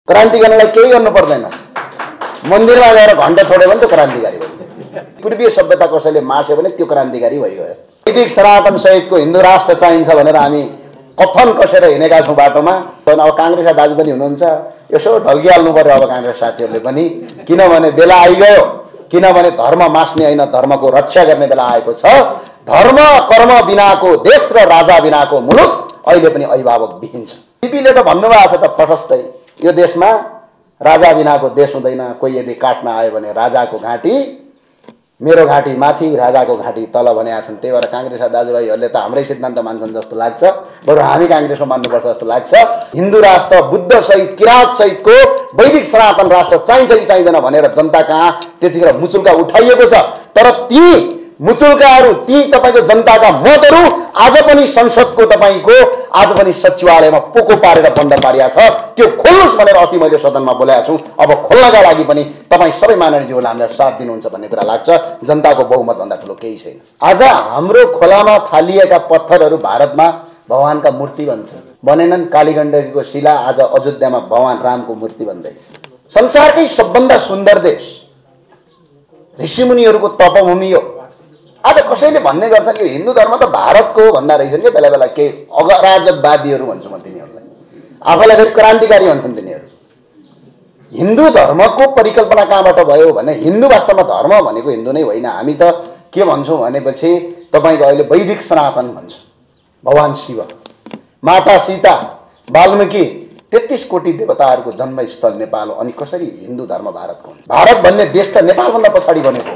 क्रान्ति गर्नलाई केही गर्नु पर्दैन, मन्दिरमा गएर घण्टा छोड्यो भने त्यो क्रान्तिकारी भयो। पूर्वीय सभ्यता कसैले मास्यो भने त्यो क्रान्तिकारी भइगयो। वैदिक सनातन सहितको हिन्दू राष्ट्र चाहिन्छ भनेर हामी कफन कसेर हिँडेका छौँ बाटोमा। अब काङ्ग्रेसका दाजु पनि हुनुहुन्छ, यसो ढल्किहाल्नु पर्यो अब काङ्ग्रेस साथीहरूले पनि, किनभने बेला आइगयो। किनभने धर्म मास्ने होइन, धर्मको रक्षा गर्ने बेला आएको छ। धर्म कर्म बिनाको देश र राजा बिनाको मुलुक अहिले पनि अभिभावक विहीन छ। बिपीले त भन्नुभएको छ त प्रशस्तै, यो देशमा राजा बिनाको देश हुँदैन। कोही यदि काट्न आयो भने राजाको घाँटी मेरो घाँटी माथि, राजाको घाँटी तल भनेका छन्। त्यही भएर काङ्ग्रेसका दाजुभाइहरूले त हाम्रै सिद्धान्त मान्छन् जस्तो लाग्छ, बरु हामी काङ्ग्रेसमा मान्नुपर्छ जस्तो लाग्छ। हिन्दू राष्ट्र बुद्ध सहित किराँत सहितको वैदिक सनातन राष्ट्र चाहिन्छ कि चाहिँदैन भनेर जनता कहाँ त्यतिखेर मुचुल्का उठाइएको छ। तर ती मुचुल्काहरू, ती तपाईँको जनताका मतहरू आज पनि संसदको तपाईँको आज पनि सचिवालयमा पोको पारेर बन्द पारिया छ। त्यो खोल्नुहोस् भनेर अस्ति मैले सदनमा बोलेको छु। अब खोल्नका लागि पनि तपाईँ सबै माननीयज्यूहरूले हामीलाई साथ दिनुहुन्छ भन्ने कुरा लाग्छ। जनताको बहुमतभन्दा ठुलो केही छैन। आज हाम्रो खोलामा फालिएका पत्थरहरू भारतमा भगवानका मूर्ति भन्छन्, बनेनन्। कालीगण्डकीको शिला आज अयोध्यामा भगवान रामको मूर्ति बन्दैछ। संसारकै सबभन्दा सुन्दर देश, ऋषिमुनिहरूको तपभूमि हो। आज कसैले भन्ने गर्छन् यो हिन्दू धर्म त भारतको हो भन्दा रहेछन् कि बेला बेला केही अराजकवादीहरू भन्छु म तिनीहरूलाई। आफैलाई फेरि क्रान्तिकारी भन्छन् तिनीहरू। हिन्दू धर्मको परिकल्पना कहाँबाट भयो भने हिन्दू वास्तवमा धर्म भनेको हिन्दू नै होइन। हामी त के भन्छौँ भनेपछि तपाईँको अहिले वैदिक सनातन भन्छ। भगवान शिव, माता सीता, वाल्मीकि, 33 कोटी देवताहरूको जन्मस्थल नेपाल हो। अनि कसरी हिन्दू धर्म भारतको हुन्छ? भारत भन्ने देश त नेपालभन्दा पछाडि बनेको।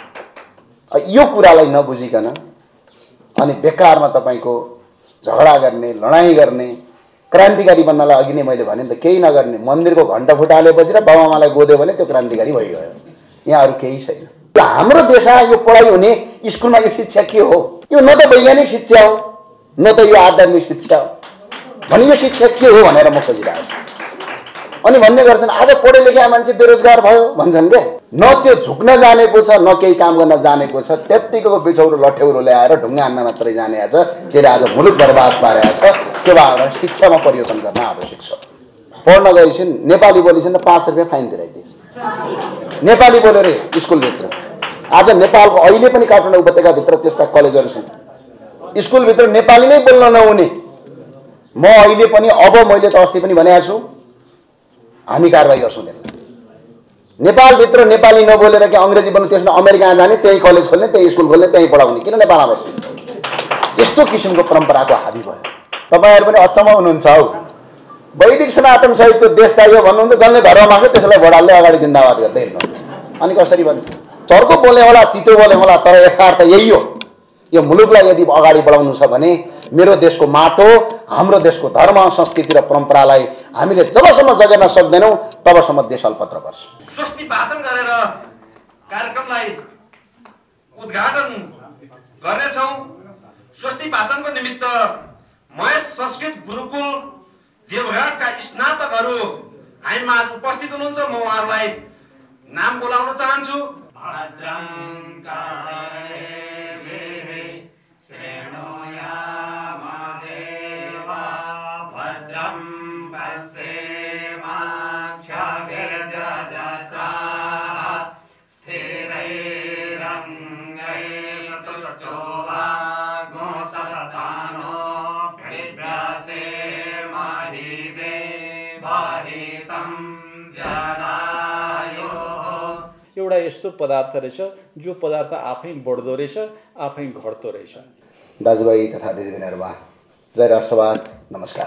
यो कुरालाई नबुझिकन अनि बेकारमा तपाईँको झगडा गर्ने, लडाइँ गर्ने, क्रान्तिकारी बन्नलाई अघि नै मैले भने नि त केही नगर्ने, मन्दिरको घण्टा फुटालेपछि र बाबामालाई गोद्यो भने त्यो क्रान्तिकारी भइगयो। यहाँ अरू केही छैन। हाम्रो देशमा यो पढाइ हुने स्कुलमा यो शिक्षा के हो? यो न त वैज्ञानिक शिक्षा हो, न त यो आध्यात्मिक शिक्षा हो। भने यो शिक्षा के हो भनेर म खोजिरहेको छु। अनि भन्ने गर्छन् आज पढे लेखेका मान्छे बेरोजगार भयो भन्छन् क्या। न त्यो झुक्न जानेको छ, न केही काम गर्न जानेको छ। त्यत्तिको बिछौरो लठ्यौरो ल्याएर ढुङ्गा हान्न मात्रै जानेको छ। त्यसले आज मुलुक बर्बाद पारेको छ। त्यो भएर शिक्षामा परिवर्तन गर्न आवश्यक छ। पढ्न गइछन्, नेपाली बोलिछन् र 5 रुपियाँ फाइन तिराइदिएछ। नेपाली बोलेर स्कुलभित्र। आज नेपालको अहिले पनि काठमाडौँ उपत्यकाभित्र त्यस्ता कलेजहरू छन्, स्कुलभित्र नेपाली नै बोल्न नहुने। म अहिले पनि अब मैले त अस्ति पनि भनेको छु, हामी कारवाही गर्छौँ त्यसलाई। नेपालभित्र नेपाली नबोलेर कि अङ्ग्रेजी बोल्नु, त्यसमा अमेरिका जाने, त्यही कलेज खोल्ने, त्यही स्कुल खोल्ने, त्यही पढाउने, किन नेपालमा बस्ने? यस्तो किसिमको परम्पराको हाबी भयो। तपाईँहरू पनि अचम्म हुनुहुन्छ हौ। वैदिक सनातन सहितको देश चाहियो भन्नुहुन्छ, जसले धर्म माग्छ त्यसलाई भोट हाल्दै अगाडि जिन्दाबाद गर्दै हिँड्नुहुन्छ। अनि कसरी भन्छ? चर्को बोल्ने होला, तितो बोल्ने होला, तर यथार्थ यही हो। यो मुलुकलाई यदि अगाडि बढाउनु छ भने मेरो देशको माटो, हाम्रो देशको धर्म, संस्कृति र परम्परालाई हामीले जबसम्म जगेर्न सक्दैनौँ तबसम्म देश अल्पत्र पर्छ। स्वस्ति वाचन गरेर कार्यक्रमलाई उद्घाटन गर्नेछौँ। स्वस्ति वाचनको निमित्त महेश संस्कृत गुरुकुल देवघाटका स्नातकहरू हामीमा आज उपस्थित हुनुहुन्छ। म उहाँहरूलाई नाम बोलाउन चाहन्छु। एउटा यस्तो पदार्थ रहेछ जो पदार्थ आफै बढ्दो रहेछ, आफै घट्दो रहेछ। दाजुभाइ तथा दिदीबहिनीहरूमा जय राष्ट्रवाद, नमस्कार।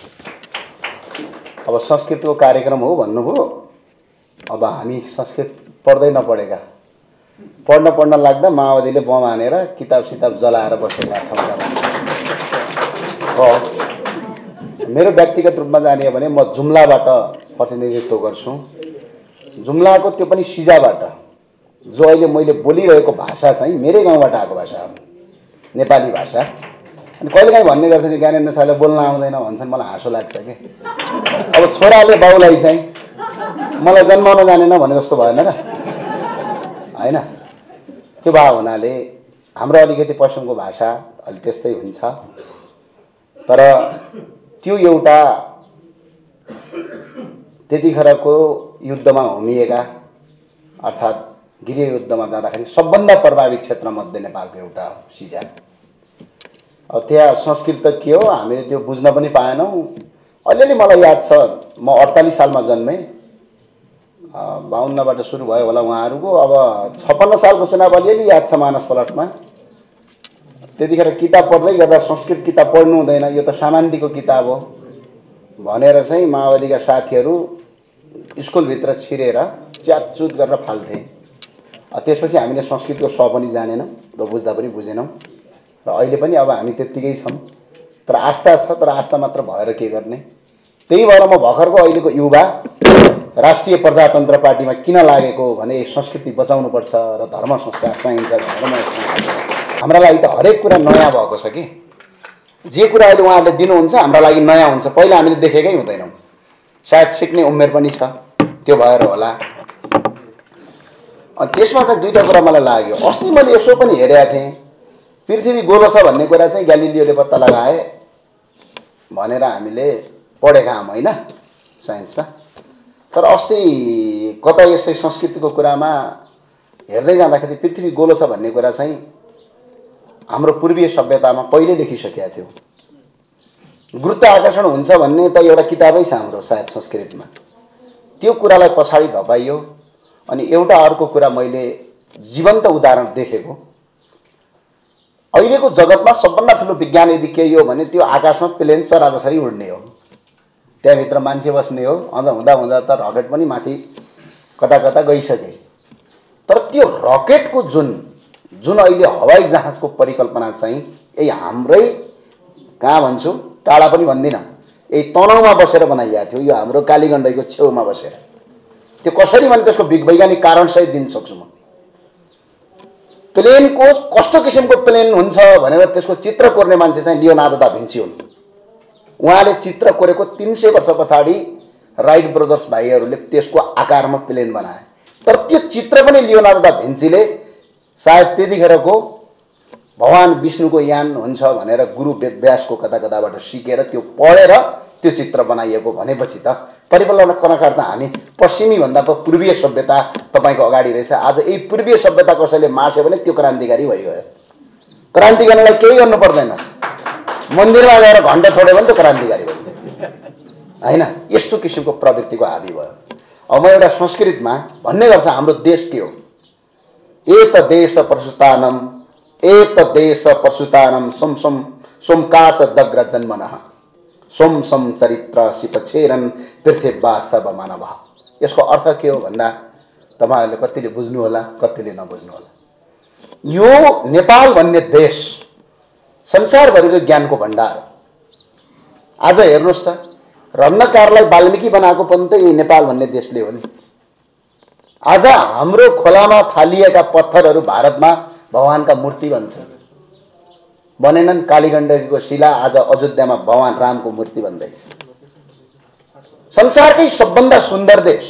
अब संस्कृतको कार्यक्रम हो भन्नुभयो। अब हामी संस्कृत पढ्दै नपढेका, पढ्न लाग्दा माओवादीले बम हानेर किताब सिताब जलाएर बसेका ठाउँमा हो। मेरो व्यक्तिगत रूपमा जाने हो भने म जुम्लाबाट प्रतिनिधित्व गर्छु। जुम्लाको त्यो पनि सिजाबाट, जो अहिले मैले बोलिरहेको भाषा चाहिँ मेरै गाउँबाट आएको भाषा हो, नेपाली भाषा। अनि कहिलेकाहीँ भन्ने गर्छन् ज्ञानेन्द्र सरले बोल्न आउँदैन भन्छन्, मलाई हाँसो लाग्छ कि अब छोराले बाउलाई चाहिँ मलाई जन्माउन जानेन भने जस्तो भएन र, होइन? त्यो भए हुनाले हाम्रो अलिकति पश्चिमको भाषा अलि त्यस्तै हुन्छ। तर त्यो एउटा त्यतिखेरको युद्धमा होमिएका अर्थात् गृह युद्धमा जाँदाखेरि सबभन्दा प्रभावित क्षेत्रमध्ये नेपालको एउटा हो सिजा। अब त्यहाँ संस्कृत त के हो हामीले त्यो बुझ्न पनि पाएनौँ। अलिअलि मलाई याद छ, म 48 सालमा जन्मेँ, 52बाट सुरु भयो होला उहाँहरूको। अब 56 सालको चुनाव अलिअलि याद छ मानस पलटमा। त्यतिखेर किताब पढ्दै गर्दा संस्कृत किताब पढ्नु हुँदैन, यो त सामान्तिको किताब हो भनेर चाहिँ माओवादीका साथीहरू स्कुलभित्र छिरेर च्यातचुत गरेर फाल्थे। त्यसपछि हामीले संस्कृतको स पनि जानेनौँ र बुझ्दा पनि बुझेनौँ र अहिले पनि अब हामी त्यत्तिकै छौँ। तर आस्था छ, तर आस्था मात्र भएर के गर्ने। त्यही भएर म भर्खरको अहिलेको युवा राष्ट्रिय प्रजातन्त्र पार्टीमा किन लागेको भने संस्कृति बचाउनुपर्छ र धर्म संस्कार चाहिन्छ भनेर हाम्रा लागि त हरेक कुरा नयाँ भएको छ कि जे कुरा अहिले उहाँहरूले दिनुहुन्छ हाम्रा लागि नयाँ हुन्छ, पहिला हामीले देखेकै हुँदैनौँ। सायद सिक्ने उमेर पनि छ, त्यो भएर होला। अनि त्यसमा चाहिँ दुईटा कुरा मलाई लाग्यो। अस्ति मैले यसो पनि हेरेका थिएँ, पृथ्वी गोलो छ भन्ने कुरा चाहिँ ग्यालिलियोले पत्ता लगाए भनेर हामीले पढेका हौँ होइन साइन्समा। तर अस्ति कता यसै संस्कृतिको कुरामा हेर्दै जाँदाखेरि पृथ्वी गोलो छ भन्ने कुरा चाहिँ हाम्रो पूर्वीय सभ्यतामा पहिले लेखिसकेका थियो। गुरुत्वाकर्षण हुन्छ भन्ने त एउटा किताबै छ हाम्रो सायद संस्कृतमा, त्यो कुरालाई पछाडि धपाइयो। अनि एउटा अर्को कुरा मैले जीवन्त उदाहरण देखेको, अहिलेको जगतमा सबभन्दा ठुलो विज्ञान यदि केही हो भने त्यो आकाशमा प्लेन चरा जसरी उड्ने हो, त्यहाँभित्र मान्छे बस्ने हो। अझ हुँदा हुँदा त रकेट पनि माथि कता कता गइसके। तर त्यो रकेटको जुन अहिले हवाई जहाजको परिकल्पना चाहिँ यही हाम्रै कहाँ भन्छु टाढा पनि भन्दिनँ, यही तनहुँमा बसेर बनाइएको थियो। यो हाम्रो कालीगण्डकीको छेउमा बसेर। त्यो कसरी भने त्यसको वैज्ञानिक कारण सहित दिन सक्छु म। प्लेनको कस्तो किसिमको प्लेन हुन्छ भनेर त्यसको चित्र कोर्ने मान्छे चाहिँ लियोनार्दो दा भिन्ची हुन्। उहाँले चित्र कोरेको 300 वर्ष पछाडि राइट ब्रदर्स भाइहरूले त्यसको आकारमा प्लेन बनाए। तर त्यो चित्र पनि लियोनार्दो दा भिन्चीले सायद त्यतिखेरको भगवान विष्णुको यान हुन्छ भनेर गुरु वेदव्यासको कता कताबाट सिकेर त्यो पढेर त्यो चित्र बनाइएको भनेपछि त परिकल्पना कर्ता त हामी पश्चिमी भन्दा पूर्वीय सभ्यता तपाईको अगाडि रहेछ। आज यही पूर्वीय सभ्यता कसैले मास्यो भने त्यो क्रान्तिकारी भइगयो। क्रान्ति गर्नलाई केही गर्नु पर्दैन, मन्दिरमा गएर घण्टा छोड्यो भने त्यो क्रान्तिकारी भयो हैन। यस्तो किसिमको प्रवृत्तिको हाबी भयो। अब म एउटा संस्कृतमा भन्ने गर्छ हाम्रो देश के हो, एत देश प्रसुतानम एत देश प्रसुतानम सोम सोम सोमकाश दग्र जन्मनः सोम सोम चरित्र सिपछेरन पृथ्वीवा सर्व मानव। यसको अर्थ के हो भन्दा तपाईहरुले कतिले बुझ्नु होला कतिले नबुझ्नु होला। यो नेपाल भन्ने देश संसारभरिको ज्ञानको भण्डार हो। आज हेर्नुस् त रत्नकारलाई वाल्मीकि बनाएको पनि त यही नेपाल भन्ने देशले हो नि। आज हाम्रो खोलामा फालिएका पत्थरहरू भारतमा भगवानका मूर्ति बन्छन्। बनेनन् कालीगण्डकीको शिला आज अयोध्यामा भगवान रामको मूर्ति बन्दैछ। संसारकै सबभन्दा सुन्दर देश,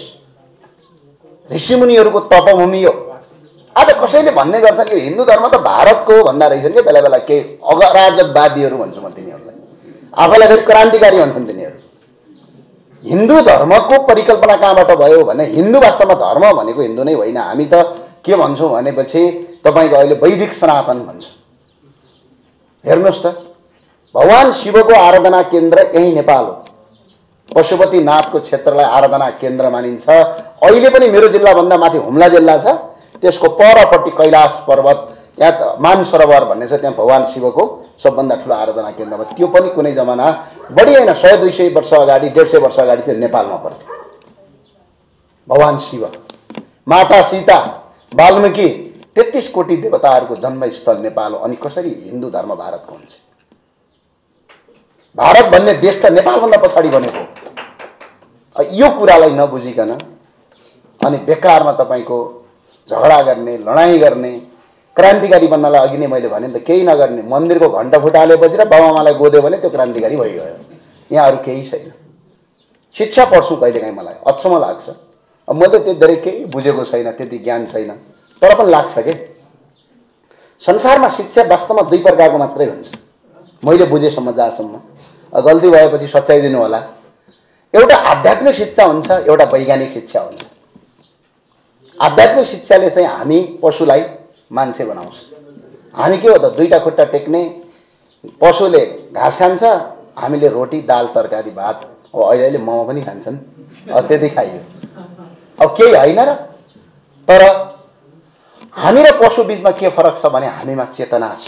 ऋषिमुनिहरूको तपभूमि हो। आज कसैले भन्ने गर्छन् कि हिन्दू धर्म त भारतको हो भन्दा रहेछन् कि बेला बेला के अराजकवादीहरू भन्छु म तिनीहरूलाई। आफैलाई फेरि क्रान्तिकारी भन्छन् तिनीहरू। हिन्दू धर्मको परिकल्पना कहाँबाट भयो भने हिन्दू वास्तवमा धर्म भनेको हिन्दू नै होइन। हामी त के भन्छौँ भनेपछि तपाईको अहिले वैदिक सनातन भन्छ। हेर्नुस् त भगवान शिवको आराधना केन्द्र यही नेपाल हो। पशुपतिनाथको क्षेत्रलाई आराधना केन्द्र मानिन्छ। अहिले पनि मेरो जिल्लाभन्दा माथि हुम्ला जिल्ला छ, त्यसको परपट्टि कैलाश पर्वत यहाँ मानसरोवर भन्ने छ, त्यहाँ भगवान शिवको सबभन्दा ठुलो आराधना केन्द्र हो। त्यो पनि कुनै जमाना बढी होइन 100-200 वर्ष अगाडि 150 वर्ष अगाडि त्यो नेपालमा पर्थ्यो। भगवान शिव, माता सीता, वाल्मीकि 33 कोटी देवताहरूको जन्मस्थल नेपाल हो। अनि कसरी हिन्दू धर्म भारतको हुन्छ? भारत भन्ने देश त नेपालभन्दा पछाडि बनेको। यो कुरालाई नबुझिकन अनि बेकारमा तपाईको झगडा गर्ने, लडाईँ गर्ने, क्रान्तिकारी बन्नलाई अघि नै मैले भने नि त केही नगर्ने, मन्दिरको घण्टा फुटालेपछि र बाबामालाई गोद्यो भने त्यो क्रान्तिकारी भइगयो। यहाँ अरू केही छैन। शिक्षा पढ्छु कहिलेकाहीँ मलाई अचम्म लाग्छ। अब मैले त्यति धेरै केही बुझेको छैन, त्यति ज्ञान छैन, तर पनि लाग्छ के संसारमा शिक्षा वास्तवमा दुई प्रकारको मात्रै हुन्छ मैले बुझेसम्म जहाँसम्म। गल्ती भएपछि सच्याइदिनु होला। एउटा आध्यात्मिक शिक्षा हुन्छ, एउटा वैज्ञानिक शिक्षा हुन्छ। आध्यात्मिक शिक्षाले चाहिँ हामी पशुलाई मान्छे बनाउँछ। हामी के हो त, दुईटा खुट्टा टेक्ने, पशुले घाँस खान्छ, हामीले रोटी दाल तरकारी भात, अब अहिले मोमो पनि खान्छन्, त्यति खाइयो, अब केही होइन र। तर हामी र पशु बिचमा के फरक छ भने हामीमा चेतना छ,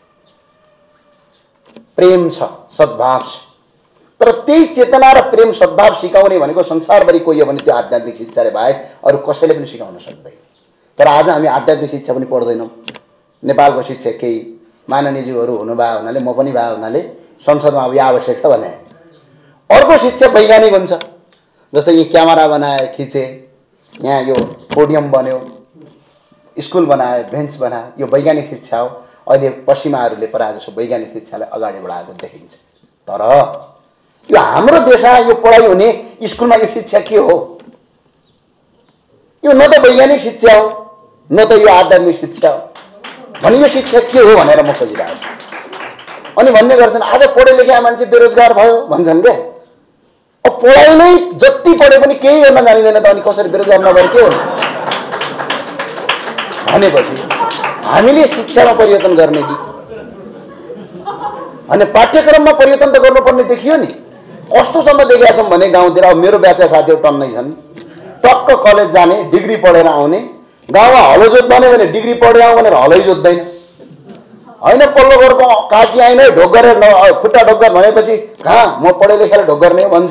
प्रेम छ, सद्भाव छ। तर त्यही चेतना र प्रेम सद्भाव सिकाउने भनेको संसारभरि कोही हो भने त्यो आध्यात्मिक शिक्षाले बाहेक अरू कसैले पनि सिकाउन सक्दैन। तर आज हामी आध्यात्मिक शिक्षा पनि पढ्दैनौँ। नेपालको शिक्षक केही माननीयज्यूहरू हुनुभयो हुनाले, म पनि भए हुनाले संसदमा अब यो आवश्यक छ भने अर्को शिक्षा वैज्ञानिक हुन्छ। जस्तै यी क्यामेरा बनाए, खिचे, यहाँ यो पोडियम बन्यो, स्कुल बनाए, बेन्च बनाए, यो वैज्ञानिक शिक्षा हो। अहिले पश्चिमाहरूले प्रायः जसो वैज्ञानिक शिक्षालाई अगाडि बढाएको देखिन्छ। तर यो हाम्रो देशमा यो पढाइ हुने स्कुलमा यो शिक्षा के हो? यो न त वैज्ञानिक शिक्षा हो, न त यो आध्यात्मिक शिक्षा हो। भने यो शिक्षा के हो भनेर म खोजिरहेको छु। अनि भन्ने गर्छन् आज पढे लेखेका मान्छे बेरोजगार भयो भन्छन् क्या। अब पढाइ नै जति पढे पनि केही गर्न जानिँदैन त अनि कसरी बेरोजगार नभएर के हो भनेपछि हामीले शिक्षामा परिवर्तन गर्ने कि अनि पाठ्यक्रममा परिवर्तन त गर्नुपर्ने देखियो नि। कस्तोसम्म देखेका छौँ भने गाउँतिर अब मेरो ब्याचका साथीहरू टन्नै छन्, टक्क कलेज जाने, डिग्री पढेर आउने, गाउँमा हलो जोत बन्यो भने डिग्री पढेर आउँ भनेर हलै जोत्दैन। होइन पल्लो घरको काकी आइन ढोग्गर खुट्टा ढोग्गर भनेपछि कहाँ म पढे लेखेर ढोग्गर नै भन्छ।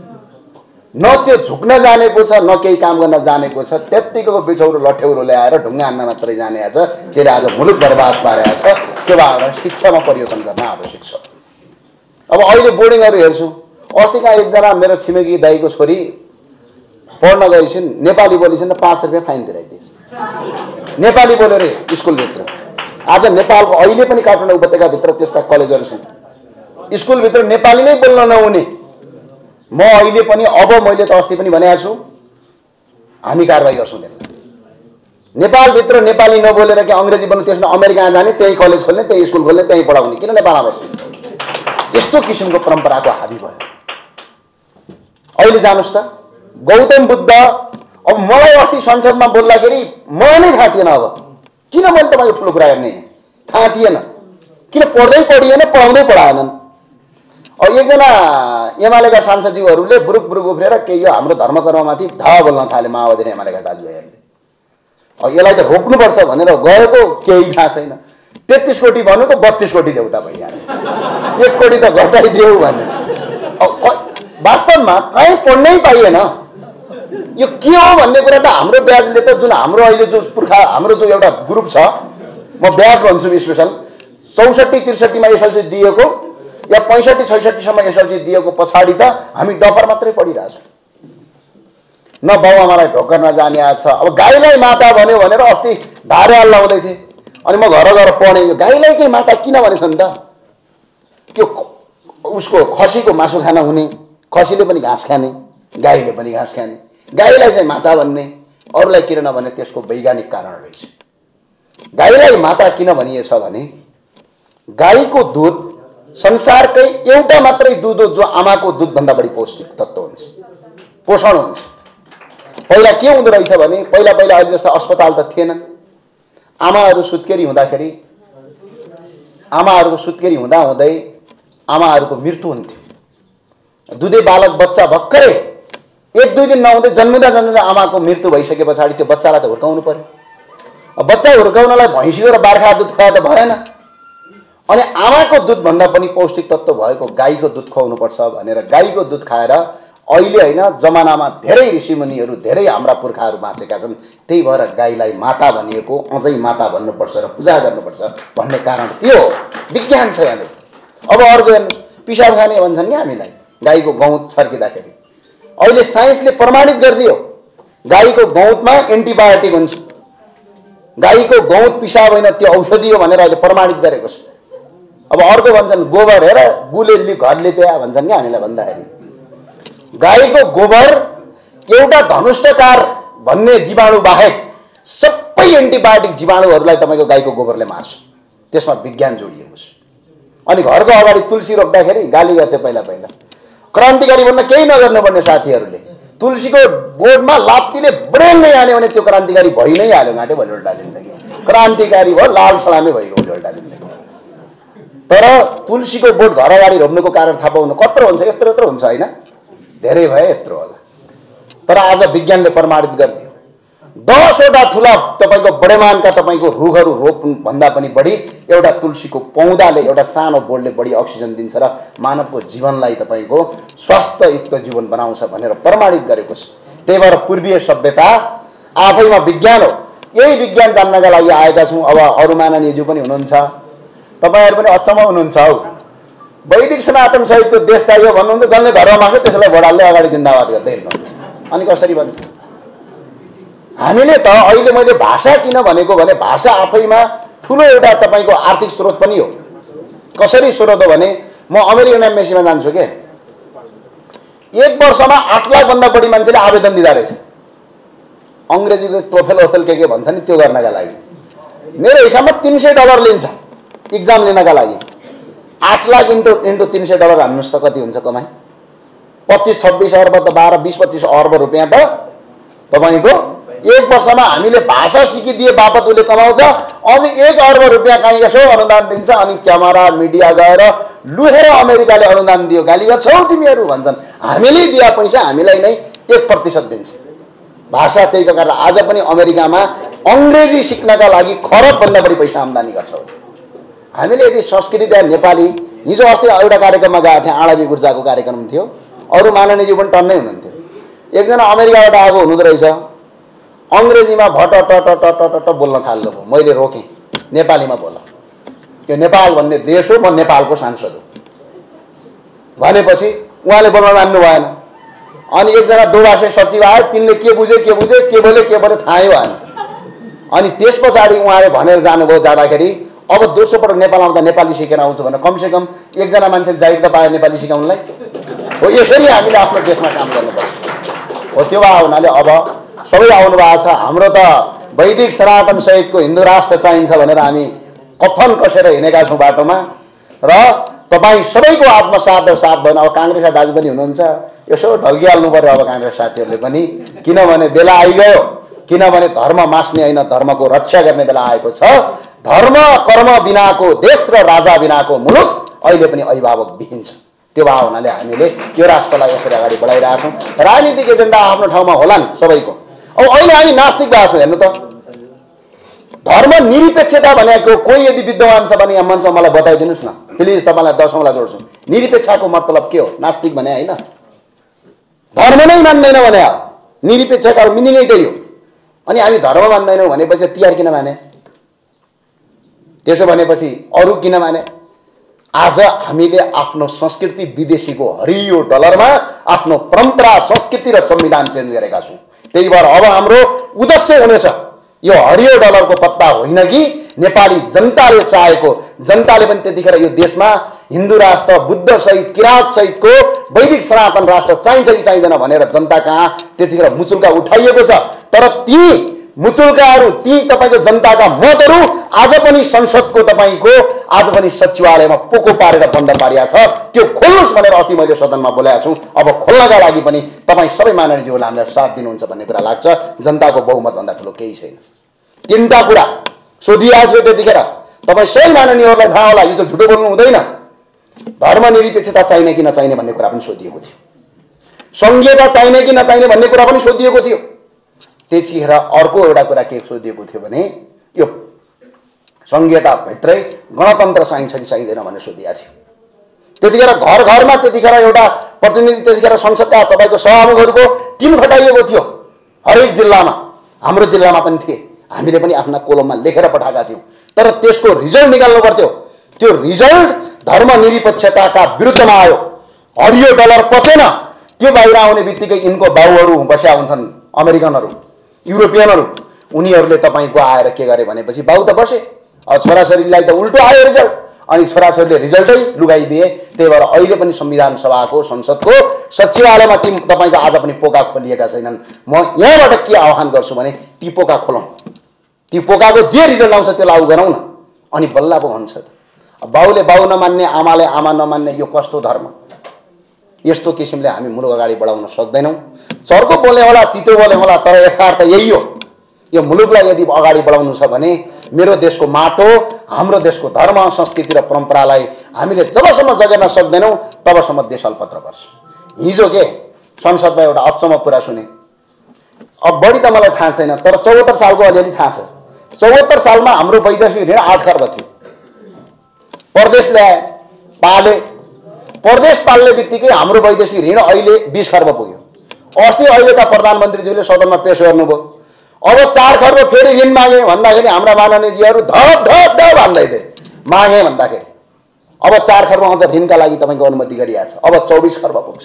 न त्यो झुक्न जानेको छ, न केही काम गर्न जानेको छ। त्यत्तिको बिछौरो लठ्यौरो ल्याएर ढुङ्गा हान्न मात्रै जाने छ। त्यसले आज मुलुक बर्बाद पारेको छ। त्यो भएर शिक्षामा परिवर्तन गर्न आवश्यक छ। अब अहिले बोर्डिङहरू हेर्छु, अस्तिका एकजना मेरो छिमेकी दाइको छोरी पढ्न गइछन्, नेपाली बोलिछन्, 5 रुपियाँ फाइन तिराइदिएछ। नेपाली बोलेर स्कुलभित्र। आज नेपालको अहिले पनि काठमाडौँ उपत्यकाभित्र त्यस्ता कलेजहरू छन्, स्कुलभित्र नेपाली नै बोल्न नहुने। म अहिले पनि अब मैले त अस्ति पनि भनेको छु, हामी कारवाही गर्छौँ त्यसलाई। नेपालभित्र नेपाली नबोलेर कि अङ्ग्रेजी बोल्नु, त्यसमा अमेरिका जाने, त्यही कलेज खोल्ने, त्यही स्कुल खोल्ने, त्यही पढाउने, किन नेपालमा बस्ने? यस्तो किसिमको परम्पराको हाबी भयो। अहिले जानुहोस् त गौतम बुद्ध, अब मलाई अस्ति संसदमा बोल्दाखेरि मलाई नै थाहा थिएन। अब किन मैले तपाईँको ठुलो कुरा गर्ने थाहा थिएन, किन पढ्दै पढिएन, पढाउँदै पढाएनन्। अब एकजना एमालेका सांसदज्यूहरूले बुरुक बुरुक उफ्रेर के यो हाम्रो धर्मकर्ममाथि धावा बोल्न थाले माओवादी र एमालेका दाजुभाइहरूले। अब यसलाई त रोक्नुपर्छ भनेर गएको केही थाहा छैन। 33 कोटी भन्नुको 32 कोटी देउता भइहाल्छ, 1 कोटी त घटाइदेऊ भन्ने। वास्तवमा कहीँ पढ्नै पाइएन। यो के हो भन्ने कुरा त हाम्रो ब्याजले त जुन हाम्रो अहिले जो पुर्खा हाम्रो जो एउटा ग्रुप छ, म ब्याज भन्छु स्पेसल, 64-63 मा एसएलसी दिएको या 65-66 सम्म एसएलसी दिएको पछाडि त हामी डफर मात्रै पढिरहेछौँ। न बाउआमालाई ढोकर नजाने छ। अब गाईलाई माता भन्यो भनेर अस्ति धारेहाल लाउँदै थिए, अनि म घर गएर पढेँ, यो गाईलाई चाहिँ माता किन भनेछन् त? त्यो उसको खसीको मासु खान हुने, खसीले पनि घाँस खाने, गाईले पनि घाँस खाने, गाईलाई चाहिँ माता भन्ने, अरूलाई किन नभने त्यसको वैज्ञानिक कारण रहेछ। गाईलाई माता किन भनिएछ भने गाईको दुध संसारकै एउटा मात्रै दुध हो जो आमाको दुधभन्दा बढी पौष्टिक तत्त्व हुन्छ, पोषण हुन्छ। पहिला के हुँदो रहेछ भने पहिला अहिले जस्तो अस्पताल त थिएनन्। आमाहरूको सुत्केरी हुँदै आमाहरूको मृत्यु हुन्थ्यो। दुधे बालक बच्चा भर्खरै 1-2 दिन नहुँदै जन्मिँदा आमाको मृत्यु भइसके पछाडि त्यो बच्चालाई त हुर्काउनु पर्यो। बच्चा हुर्काउनलाई भैँसीको र बार्खा दुध खुवाए त भएन। अनि आमाको दुधभन्दा पनि पौष्टिक तत्त्व भएको गाईको दुध खुवाउनुपर्छ भनेर गाईको दुध खाएर अहिले होइन जमानामा धेरै ऋषिमुनिहरू, धेरै हाम्रा पुर्खाहरू बाँचेका छन्। त्यही भएर गाईलाई माता भनिएको, अझै माता भन्नुपर्छ र पूजा गर्नुपर्छ भन्ने कारण त्यो विज्ञान छ यहाँले। अब अर्को हेर्नुहोस्, पिसाब खाने भन्छन् नि हामीलाई गाईको गौत छर्किँदाखेरि। अहिले साइन्सले प्रमाणित गरिदियो गाईको गौतमा एन्टिबायोटिक हुन्छ, गाईको गौत पिसाब होइन त्यो औषधि हो भनेर अहिले प्रमाणित गरेको छ। अब अर्को भन्छन् गोबर हेर गुले घर लिप्या भन्छन् क्या हामीलाई भन्दाखेरि, गाईको गोबर एउटा धनुष्टकार भन्ने जीवाणु बाहेक सबै एन्टिबायोटिक जीवाणुहरूलाई तपाईँको गाईको गोबरले मार्छ। त्यसमा विज्ञान जोडिएको छ। अनि घरको अगाडि तुलसी रोप्दाखेरि गाली गर्थे पहिला, क्रान्तिकारी भन्न केही नगर्नुपर्ने साथीहरूले तुलसीको बोर्डमा लाप्तीले ब्रेन्नै हाल्यो भने त्यो क्रान्तिकारी भइ नै हाल्यो घाँटे भोलिवल्टा दिनदेखि क्रान्तिकारी भयो लाल सलामै भइगयो भोलिवल्टा दिनदेखि। तर तुलसीको बोट घर अगाडि रोप्नुको कारण थाहा पाउनु कत्रो हुन्छ? यत्रो यत्रो हुन्छ होइन, धेरै भए यत्रो होला। तर आज विज्ञानले प्रमाणित गरिदियो 10वटा ठुला तपाईँको बडेमानका तपाईँको रुखहरू रोप्नुभन्दा पनि बढी एउटा तुलसीको पौधाले एउटा सानो बोटले बढी अक्सिजन दिन्छ र मानवको जीवनलाई तपाईँको स्वास्थ्ययुक्त जीवन बनाउँछ भनेर प्रमाणित गरेको छ। त्यही भएर पूर्वीय सभ्यता आफैमा विज्ञान हो। यही विज्ञान जान्नका लागि आएका छौँ। अब अरू माननीयज्यू पनि हुनुहुन्छ, तपाईँहरू पनि अचम्म हुनुहुन्छ हौ। वैदिक सनातन सहितको देश चाहियो भन्नुहुन्छ, जसले घरमा माग्छ त्यसलाई भोडाल्दै अगाडि जिन्दाबाद गर्दै हिँड्नुहुन्छ। अनि कसरी भन्छ? हामीले त अहिले मैले भाषा किन भनेको भने भाषा आफैमा ठुलो एउटा तपाईँको आर्थिक स्रोत पनि हो। कसरी स्रोत हो भने म अमेरिकन एम्बेसीमा जान्छु के, 1 वर्षमा 8 लाखभन्दा बढी मान्छेले आवेदन दिँदा रहेछ अङ्ग्रेजीको टोफेल ओफेल के भन्छ नि त्यो गर्नका लागि। मेरो हिसाबमा $300 लिन्छ इक्जाम लिनका लागि। 8 लाख इन्टु $300 हान्नुहोस् त कति हुन्छ कमाइ? 25-26 अर्ब त 12-20-25 अर्ब रुपियाँ त तपाईँको 1 वर्षमा हामीले भाषा सिकिदिए बापत उसले कमाउँछ। अझै 1 अर्ब रुपियाँ कहीँ यसो अनुदान दिन्छ। अनि क्यामेरा मिडिया गएर लुहेर अमेरिकाले अनुदान दियो, गाली गर्छौ तिमीहरू भन्छन्। हामीले दिया पैसा हामीलाई नै 1% दिन्छ भाषा। त्यहीको कारण आज पनि अमेरिकामा अङ्ग्रेजी सिक्नका लागि खरबभन्दा बढी पैसा आम्दानी गर्छ। हामीले यदि संस्कृत या नेपाली, हिजो अस्ति एउटा कार्यक्रममा गएको थिएँ, आँडाबी गुर्जाको कार्यक्रम थियो, अरू माननीयज्यू पनि टन्नै हुनुहुन्थ्यो। एकजना अमेरिकाबाट आएको हुनुहुँदो रहेछ, अङ्ग्रेजीमा भट बोल्न थाल्नु भयो। मैले रोकेँ, नेपालीमा बोल, यो नेपाल भन्ने देश हो, म नेपालको सांसद हो भनेपछि उहाँले बोल्न मान्नु भएन। अनि एकजना दोभाषी सचिव आयो, तिनले के बुझे के बोले थाहै भएन। अनि त्यस पछाडि उहाँले भनेर जानुभयो, जाँदाखेरि अब दोस्रो पटक नेपाल आउँदा नेपाली सिकेर आउँछ भने कमसेकम एकजना मान्छे जागिर त पायो नेपाली सिकाउनलाई हो। यसरी हामीले आफ्नो देशमा काम गर्नुपर्छ हो। त्यो भए हुनाले अब सबै आउनु भएको छ। हाम्रो त वैदिक सनातन सहितको हिन्दू राष्ट्र चाहिन्छ भनेर हामी कफन कसेर हिँडेका छौँ बाटोमा। र तपाईँ सबैको आत्मसाथ र साथ भएन। अब काङ्ग्रेसका दाजु पनि हुनुहुन्छ, यसो ढल्किहाल्नु पर्यो अब काङ्ग्रेस साथीहरूले पनि, किनभने बेला आइगयो। किनभने धर्म मास्ने होइन, धर्मको रक्षा गर्ने बेला आएको छ। धर्म कर्म बिनाको देश र राजा बिनाको मुलुक अहिले पनि अभिभावक विहीन छ। त्यो भए हुनाले हामीले यो राष्ट्रलाई यसरी अगाडि बढाइरहेछौँ। राजनीतिक एजेन्डा आफ्नो ठाउँमा होलान् सबैको। अब अहिले हामी नास्तिक भएको छौँ। हेर्नु त, धर्म निरपेक्षता भनेको कोही यदि विद्वान छ भने यहाँ मञ्चमा मलाई बताइदिनुहोस् न प्लिज, तपाईँलाई 10औँलाई जोड्छु। निरपेक्षको मतलब के हो? नास्तिक भने होइन, धर्म नै मान्दैन भने हो। निरपेक्षको मिनिङै त्यही हो। अनि हामी धर्म मान्दैनौँ भनेपछि तिहार किन माने? त्यसो भनेपछि अरू किन माने? आज हामीले आफ्नो संस्कृति विदेशीको हरियो डलरमा आफ्नो परम्परा, संस्कृति र संविधान चेन्ज गरेका छौँ। त्यही भएर अब हाम्रो उद्देश्य हुनेछ यो हरियो डलरको पत्ता होइन कि नेपाली जनताले चाहेको, जनताले पनि त्यतिखेर यो देशमा हिन्दू राष्ट्र, बुद्ध सहित, किराँत सहितको वैदिक सनातन राष्ट्र चाहिन्छ कि चाहिँदैन भनेर जनता कहाँ त्यतिखेर मुचुल्का उठाइएको छ। तर ती मुचुल्काहरू, ती तपाईँको जनताका मतहरू आज पनि संसदको तपाईँको आज पनि सचिवालयमा पोको पारेर बन्द पारिया छ। त्यो खोल्नुहोस् भनेर अस्ति मैले सदनमा बोलाएको छु। अब खोल्नका लागि पनि तपाईँ सबै माननीयज्यूहरूले हामीलाई साथ दिनुहुन्छ भन्ने कुरा लाग्छ। जनताको बहुमतभन्दा ठुलो केही छैन। 3टा कुरा सोधिएको थियो त्यतिखेर, तपाईँ सबै माननीयहरूलाई थाहा होला, यो त झुटो बोल्नु हुँदैन। धर्म निरपेक्षता चाहिने कि नचाहिने भन्ने कुरा पनि सोधिएको थियो। संघीयता चाहिने कि नचाहिने भन्ने कुरा पनि सोधिएको थियो। त्यतिखेर अर्को एउटा कुरा के सोधिएको थियो भने यो संघीयताभित्रै गणतन्त्र चाहिन्छ कि चाहिँदैन भनेर सोधिएको थियो। त्यतिखेर घर घरमा त्यतिखेर एउटा प्रतिनिधि, त्यतिखेर संसदका तपाईँको सभामुखहरूको टिम खटाइएको थियो हरेक जिल्लामा। हाम्रो जिल्लामा पनि थिए, हामीले पनि आफ्ना कोलममा लेखेर पठाएका थियौँ। तर त्यसको रिजल्ट निकाल्नु पर्थ्यो। त्यो रिजल्ट धर्म निरपेक्षताका विरुद्धमा आयो। हरियो डलर पचेन। त्यो बाहिर आउने बित्तिकै यिनको बाउहरू बस्या हुन्छन्, अमेरिकनहरू, युरोपियनहरू, उनीहरूले तपाईँको आएर के गरे भनेपछि बाउ त बसे, अब छोराछोरीलाई त उल्टो आयो रिजल्ट। अनि छोराछोरीले रिजल्टै लुगाइदिए। त्यही भएर अहिले पनि संविधान सभाको, संसदको सचिवालयमा ती तपाईँको आज पनि पोका खोलिएका छैनन्। म यहाँबाट के आह्वान गर्छु भने ती पोका खोलौँ। ती पोकाको जे रिजल्ट आउँछ त्यो लागू गरौँ न, अनि बल्ल पो हुन्छ त। बाउले बाउ नमान्ने, आमाले आमा नमान्ने, यो कस्तो धर्म? यस्तो किसिमले हामी मुलुक अगाडि बढाउन सक्दैनौँ। चर्को बोल्ने होला, तितो बोल्ने होला, तर यथार्थ यही हो। यो मुलुकलाई यदि अगाडि बढाउनु छ भने मेरो देशको माटो, हाम्रो देशको धर्म, संस्कृति र परम्परालाई हामीले जबसम्म जगाउन सक्दैनौँ तबसम्म देश अल्पत्र पर्छ। हिजो के संसदमा एउटा अचम्म कुरा सुने, अब बढी त मलाई थाहा छैन, तर 74 सालको अलिअलि थाहा छ। 74 सालमा हाम्रो वैदेशिक ऋण 8 खर्ब थियो। परदेश ल्याए, पाले, परदेश पाल्ने बित्तिकै हाम्रो वैदेशिक ऋण अहिले 20 खर्ब पुग्यो। अस्ति अहिलेका प्रधानमन्त्रीज्यूले सदनमा पेश गर्नुभयो, अब 4 खर्ब फेरि ऋण मागे भन्दाखेरि हाम्रा माननीयजीहरू धप धप धप हान्दै थिए। मागे भन्दाखेरि अब 4 खर्ब अझ ऋणका लागि तपाईँको अनुमति गरिएको छ, अब 24 खर्ब पुग्छ।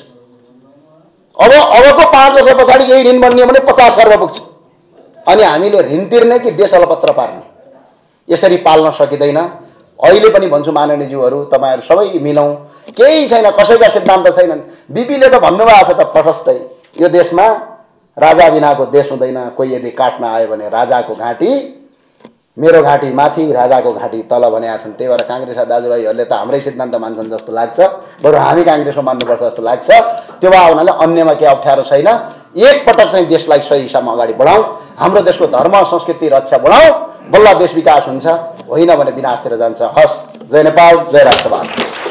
अबको 5 वर्ष पछाडि यही ऋण बनियो भने 50 खर्ब पुग्छ। अनि हामीले ऋण तिर्ने कि देश अलपत्र पार्ने, यसरी पाल्न सकिँदैन। अहिले पनि भन्छु माननीयज्यूहरू, तपाईँहरू सबै मिलौँ, केही छैन, कसैका सिद्धान्त छैनन्। बिपीले त भन्नुभएको छ त प्रशस्तै, यो देशमा राजा बिनाको देश हुँदैन। कोही यदि काट्न आयो भने राजाको घाँटी, मेरो घाँटी माथि, राजाको घाँटी तल भनेका छन्। त्यही भएर काङ्ग्रेसका दाजुभाइहरूले त हाम्रै सिद्धान्त मान्छन् जस्तो लाग्छ, बरु हामी काङ्ग्रेसको मान्नुपर्छ जस्तो लाग्छ। त्यो भए हुनाले अन्यमा केही अप्ठ्यारो छैन। एकपटक चाहिँ देशलाई सही दिशामा अगाडि बढाउँ, हाम्रो देशको धर्म संस्कृति रक्षा बढाउँ, बल्ल देश विकास हुन्छ, होइन भने विनाशतिर जान्छ। हस्, जय नेपाल, जय राष्ट्रवाद।